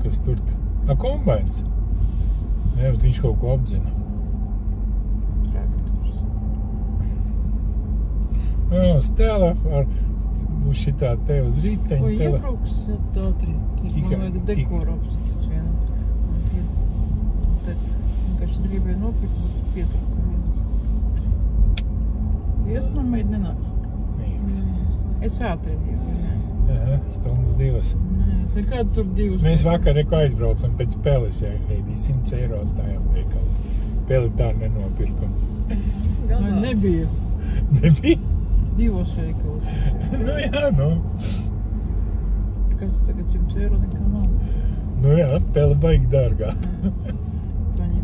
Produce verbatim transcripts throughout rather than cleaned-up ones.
kas tur? A, kombains. Nē, bet viņš kaut ko apdzina. Traktors. Ā, stēlē ar šitā te uz rīteņa. Vai iebrauks tā trī? Man vajag dekoru apsitās vienu. Te vienkārši gribēju nopirkt, bet pietruka vienas. Iesnamēji nenāks. Es ātri jau. Jā, stundas divas. Nē, nekādu tur divas. Mēs vakar reko aizbraucam pēc peles, jā, Heidi, simts eiro stājām veikalā. Peli tā nenopirkam. Vai nebija? Nebija? Divos veikalos. Nu jā, nu. Kāds tagad simts eiro nekā nav? Nu jā, peli baigi dārgā. Paņem.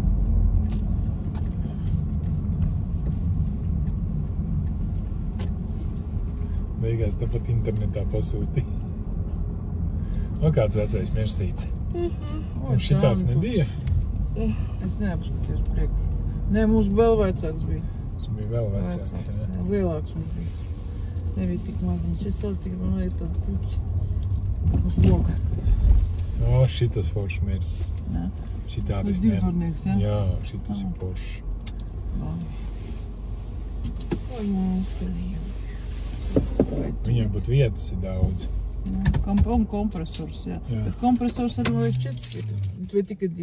Beigās tāpat internetā pasūti. O, kāds vecais Mersīts. Mums šitāds nebija? Es neapskaties priekšu. Nē, mums vēl vecāks bija. Tas bija vēl vecāks, jā. Lielāks mums bija. Nebija tik maziņš. Es vēl tik man vajag tādu puķi. Uz loka. O, šitas foršs Mersis. Jā. Šitādi es Tas divturnieks, jā? Jā, šitas ir foršs. Oi, mums skanīja. Viņam pat vietas ir daudz. Un kompresors, jā. Bet kompresors arī vajag četri. Vai tikai divi.